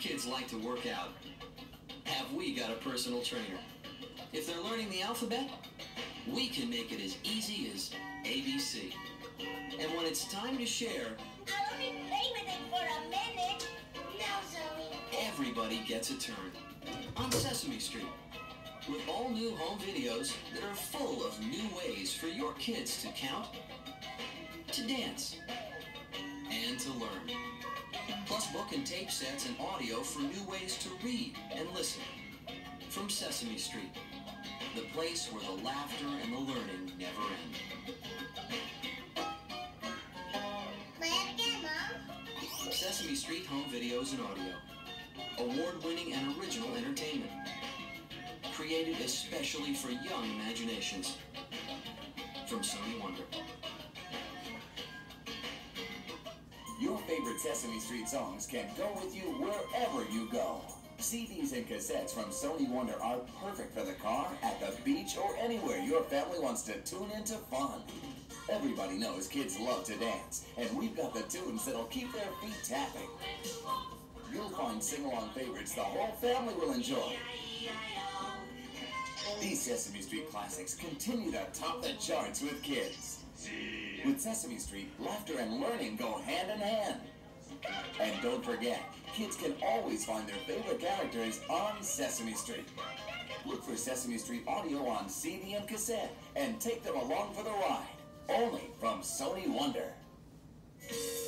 kids like to work out, have we got a personal trainer? If they're learning the alphabet, we can make it as easy as ABC. And when it's time to share, I'll only play with it for a minute. No, Zoe. Everybody gets a turn on Sesame Street, with all new home videos that are full of new ways for your kids to count, to dance, and to learn. Plus book and tape sets and audio for new ways to read and listen. From Sesame Street, the place where the laughter and the learning never end. Play it again, Mom. Sesame Street home videos and audio. Award-winning and original entertainment. Created especially for young imaginations. From Sony Wonder. Your favorite Sesame Street songs can go with you wherever you go. CDs and cassettes from Sony Wonder are perfect for the car, at the beach, or anywhere your family wants to tune into fun. Everybody knows kids love to dance, and we've got the tunes that'll keep their feet tapping. You'll find sing-along favorites the whole family will enjoy. These Sesame Street classics continue to top the charts with kids. With Sesame Street, laughter and learning go hand in hand. And don't forget, kids can always find their favorite characters on Sesame Street. Look for Sesame Street audio on CD and cassette and take them along for the ride. Only from Sony Wonder.